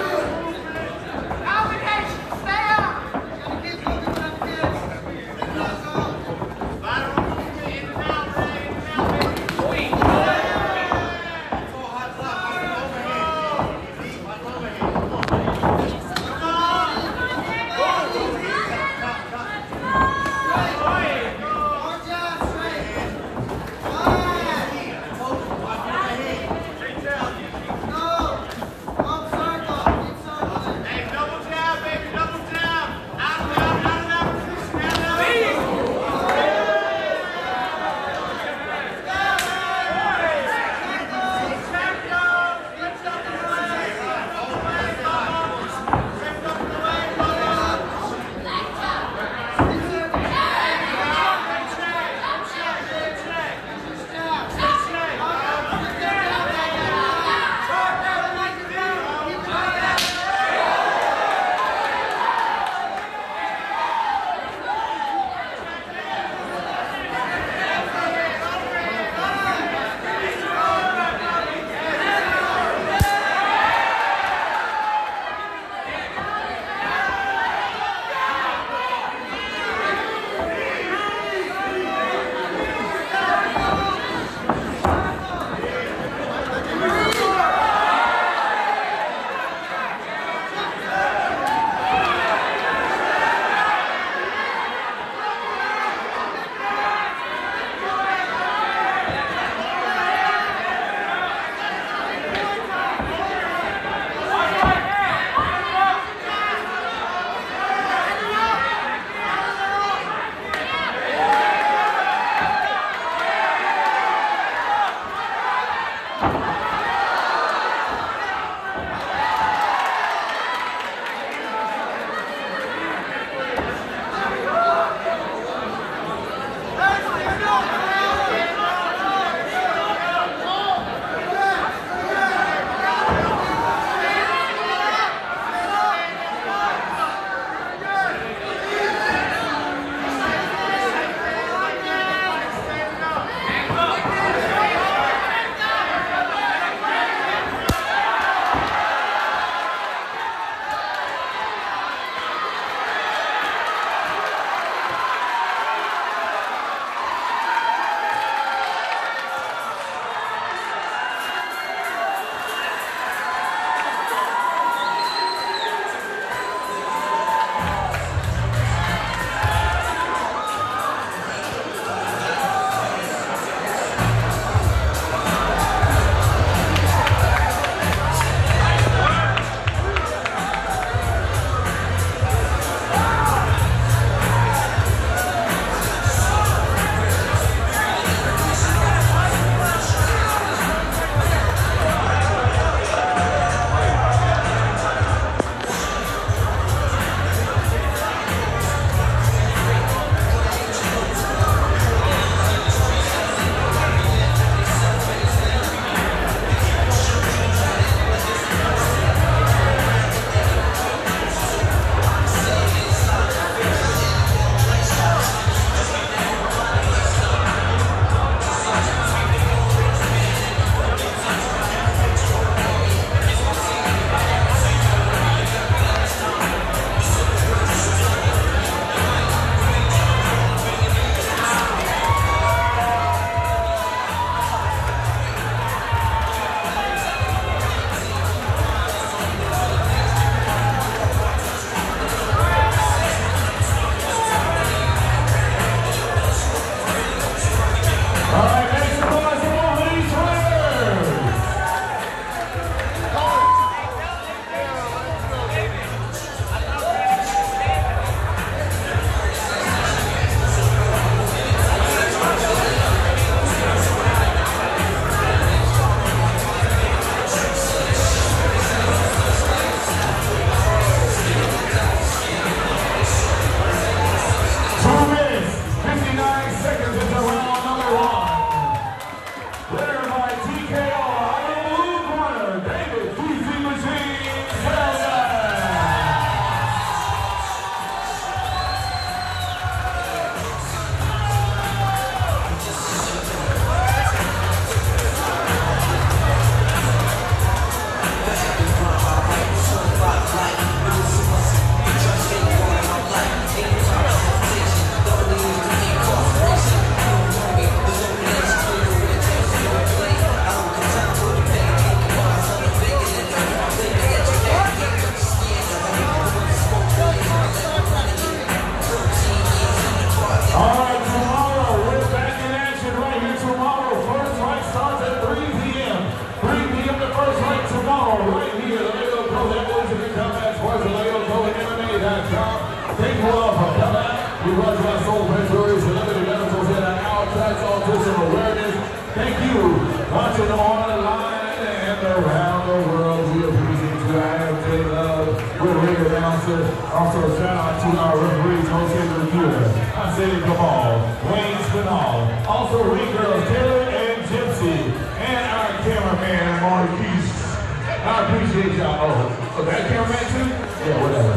Revolution to Combat Sports, Leo Cole, M M A dot com. Thank you all for coming out. We brought you our Soul Breakthroughs, Celebrity Medicals, and our Tracks Autism Awareness. Thank you, watching online and around the world. We appreciate you. I am Jay Love. We're a ring announcer. Also, shout out to our referees, Jose Revere, Isaiah Kamal, Wayne Spinall. Also, ring girls, Taylor and Gypsy, and our cameraman, Marquise. I appreciate y'all. Oh, oh, that cameraman too? Yeah, whatever.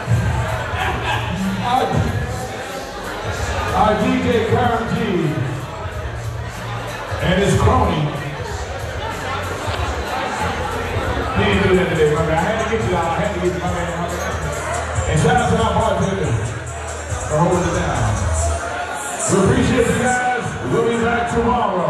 our, our D J Karen G and his crony. He didn't do that today, my man. I had to get you out. I had to get you, my man. My man. And shout out to our bartender for holding it down. We appreciate you guys. We'll be back tomorrow.